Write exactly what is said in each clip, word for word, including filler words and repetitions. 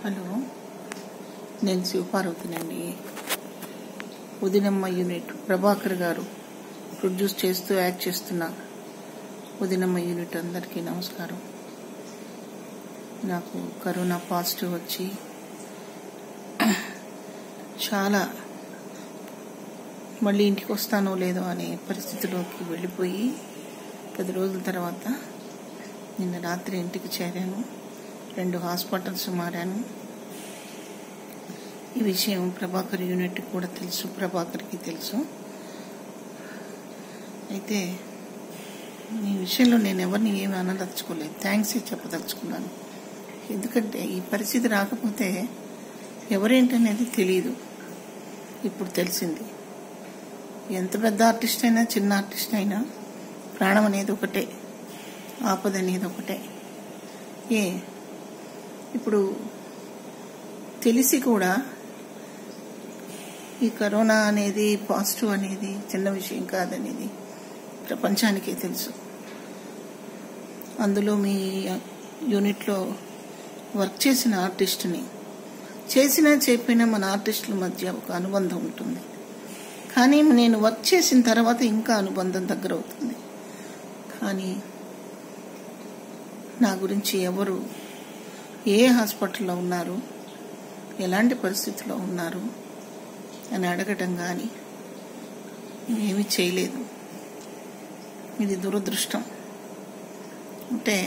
Hello, నేను శివపార్వతినండి. ఉదినమ్మ unit Prabhakar గారు produce చేస్తూ యాక్ట్ చేస్తున్న ఉదినమ్మ యూనిట్ అందరికీ నమస్కారం. నాకు కరోనా పాజిటివ్ వచ్చి చాలా మళ్ళీ ఇంటికి వస్తానో లేదో అనే పరిస్థితిలోకి వెళ్ళిపోయి పది రోజుల తర్వాత నిన్న రాత్రి ఇంటికి చేరాను. రెండు హాస్పిటల్స్ మారాను. ఈ విషయం ప్రభాకర్ యూనిట్ కూడా తెలుసు, ప్రభాకర్కి తెలుసు. అయితే ఈ విషయంలో నేను ఎవరిని ఏమి అనదలుచుకోలేదు, థ్యాంక్స్ చెప్పదలుచుకున్నాను. ఎందుకంటే ఈ పరిస్థితి రాకపోతే ఎవరేంటనేది తెలియదు. ఇప్పుడు తెలిసింది. ఎంత పెద్ద ఆర్టిస్ట్ అయినా చిన్న ఆర్టిస్ట్ అయినా ప్రాణం అనేది ఒకటే, ఆపద అనేది ఒకటే. ఏ ఇప్పుడు తెలిసి కూడా ఈ కరోనా అనేది పాజిటివ్ అనేది చిన్న విషయం కాదనేది ప్రపంచానికే తెలుసు. అందులో మీ యూనిట్లో వర్క్ చేసిన ఆర్టిస్ట్ని చేసినా చెప్పినా మన ఆర్టిస్టుల మధ్య ఒక అనుబంధం ఉంటుంది. కానీ నేను వర్క్ చేసిన తర్వాత ఇంకా అనుబంధం దగ్గర అవుతుంది. కానీ నా గురించి ఎవరు ఏ హాస్పిటల్లో ఉన్నారు, ఎలాంటి పరిస్థితిలో ఉన్నారు అని అడగటం కానీ ఏమీ చేయలేదు. ఇది దురదృష్టం. అంటే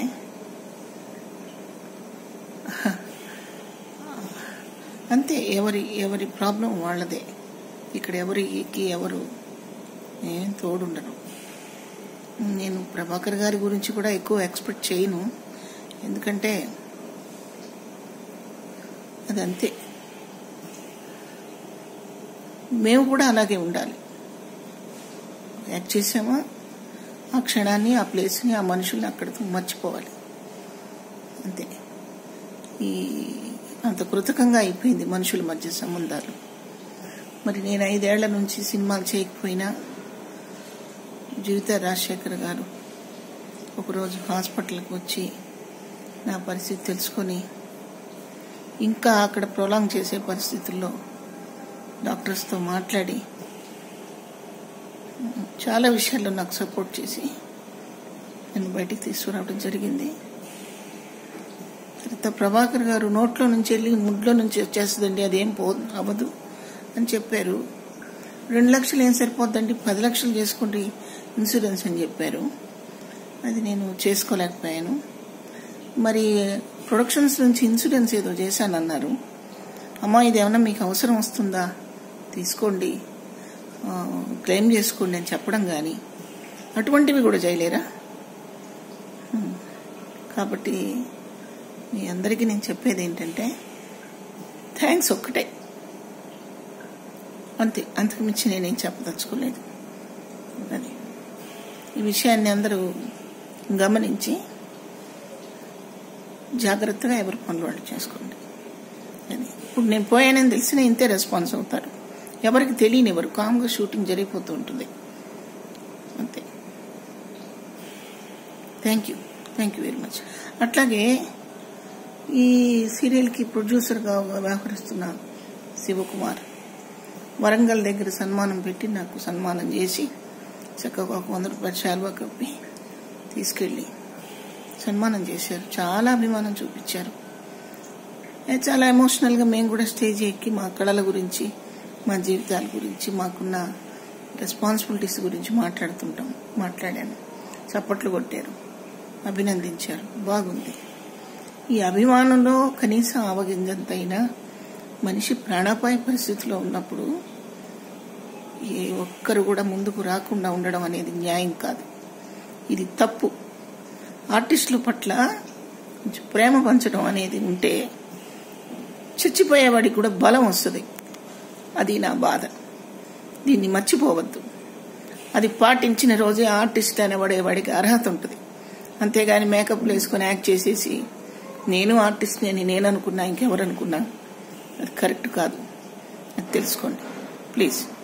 అంతే, ఎవరి ఎవరి ప్రాబ్లం వాళ్ళదే. ఇక్కడ ఎవరికి ఎవరు ఏం తోడుండరు. నేను ప్రభాకర్ గారి గురించి కూడా ఎక్కువ ఎక్స్పెక్ట్ చేయను, ఎందుకంటే అదంతే. మేము కూడా అలాగే ఉండాలి. యాక్ట్ చేసామా ఆ క్షణాన్ని, ఆ ప్లేస్ని, ఆ మనుషుల్ని అక్కడితో మర్చిపోవాలి అంతే. ఈ అంత కృతకంగా అయిపోయింది మనుషుల మధ్య సంబంధాలు. మరి నేను ఐదేళ్ల నుంచి సినిమాలు చేయకపోయినా జీవిత రాజశేఖర్ గారు ఒకరోజు హాస్పిటల్కి వచ్చి నా పరిస్థితి తెలుసుకొని ఇంకా అక్కడ ప్రొలాంగ్ చేసే పరిస్థితుల్లో డాక్టర్స్తో మాట్లాడి చాలా విషయాల్లో నాకు సపోర్ట్ చేసి నన్ను బయటికి తీసుకురావడం జరిగింది. తర్వాత ప్రభాకర్ గారు నోట్లో నుంచి వెళ్ళి ముడ్లో నుంచి వచ్చేస్తుందండి, అదేం పో అవ్వదు అని చెప్పారు. రెండు లక్షలు ఏం సరిపోద్దండి, పది లక్షలు చేసుకోండి ఇన్సూరెన్స్ అని చెప్పారు. అది నేను చేసుకోలేకపోయాను. మరి ప్రొడక్షన్స్ నుంచి ఇన్సూరెన్స్ ఏదో చేశానన్నారు. అమ్మా ఇది ఏమన్నా మీకు అవసరం వస్తుందా, తీసుకోండి, క్లెయిమ్ చేసుకోండి అని చెప్పడం కానీ అటువంటివి కూడా చేయలేరా? కాబట్టి మీ అందరికీ నేను చెప్పేది ఏంటంటే థ్యాంక్స్ ఒక్కటే, అంతే. అంతకు మించి నేనేం చెప్పదలుచుకోలేదు. అది ఈ విషయాన్ని అందరూ గమనించి జాగ్రత్తగా ఎవరి పనులు వాళ్ళు చేసుకోండి. అది ఇప్పుడు నేను పోయానని తెలిసిన ఇంతే రెస్పాన్స్ అవుతారు. ఎవరికి తెలియని ఎవరు కామ్గా షూటింగ్ జరిగిపోతూ ఉంటుంది అంతే. Thank you thank you very much. అట్లాగే ఈ సీరియల్కి ప్రొడ్యూసర్గా వ్యవహరిస్తున్న శివకుమార్ వరంగల్ దగ్గర సన్మానం పెట్టి నాకు సన్మానం చేసి చక్కగా ఒక వంద రూపాయల శాలువా కప్పి తీసుకెళ్ళి సన్మానం చేశారు. చాలా అభిమానం చూపించారు. చాలా ఎమోషనల్గా మేము కూడా స్టేజ్ ఎక్కి మా కళల గురించి, మా జీవితాల గురించి, మాకున్న రెస్పాన్సిబిలిటీస్ గురించి మాట్లాడుతుంటాం. మాట్లాడాను, చప్పట్లు కొట్టారు, అభినందించారు, బాగుంది. ఈ అభిమానంలో కనీసం ఆవగింజంతైనా మనిషి ప్రాణాపాయ పరిస్థితిలో ఉన్నప్పుడు ఏ ఒక్కరు కూడా ముందుకు రాకుండా ఉండడం అనేది న్యాయం కాదు, ఇది తప్పు. ఆర్టిస్టుల పట్ల కొంచెం ప్రేమ పంచడం అనేది ఉంటే చచ్చిపోయేవాడికి కూడా బలం వస్తుంది. అది నా బాధ. దీన్ని మర్చిపోవద్దు. అది పాటించిన రోజే ఆర్టిస్ట్ అనేవాడేవాడికి అర్హత ఉంటుంది. అంతేగాని మేకప్లు వేసుకొని యాక్ట్ చేసేసి నేను ఆర్టిస్ట్ అని నేను అనుకున్నా, ఇంకెవరు అనుకున్నా అది కరెక్ట్ కాదు. అది తెలుసుకోండి ప్లీజ్.